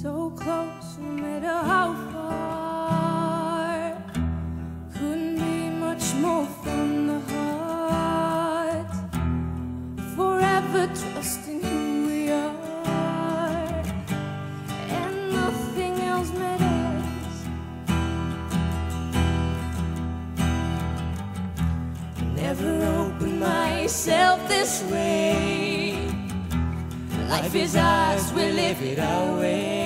So close, no matter how far. Couldn't be much more from the heart. Forever trusting who we are, and nothing else matters. Never opened myself this way. Life is ours, we live it our way.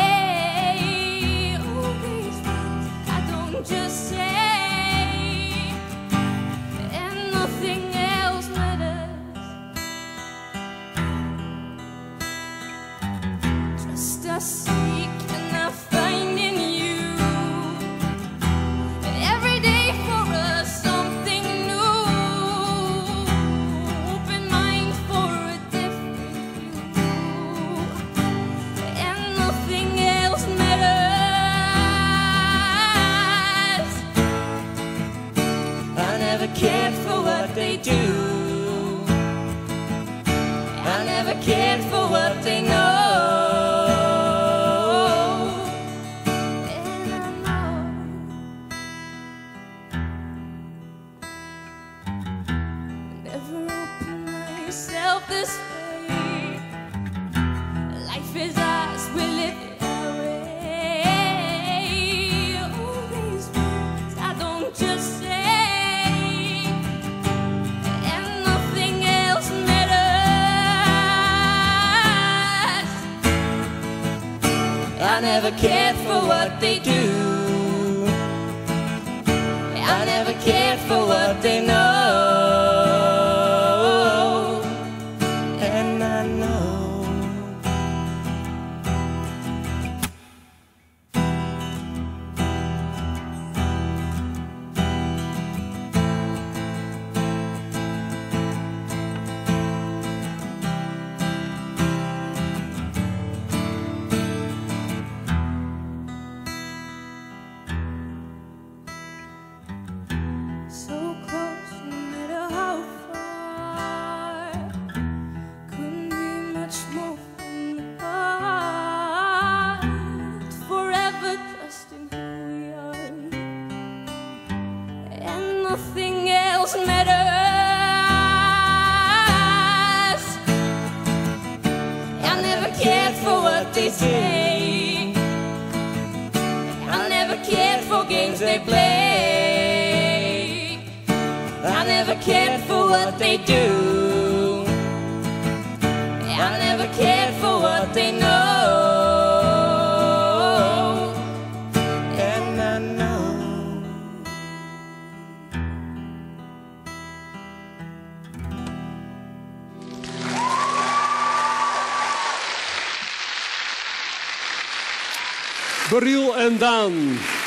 All these things I don't just say, and nothing else matters. Just I seek and I find in you, and every day for us something new. Open mind for a different view, and nothing else matters. I never cared for what they do. I never cared for what they know. Never open myself this way. Life is ours, we live it our way. All these words I don't just say, and nothing else matters. I never cared for what they do. I never cared for what they know. And I know so close, no matter how far. Couldn't be much more from the heart. Forever trusting who we are, and nothing else matters. I never cared for what they say. I never cared for games they play. I never cared for what they do. I never cared for what they know. And I know Beryl en Daan.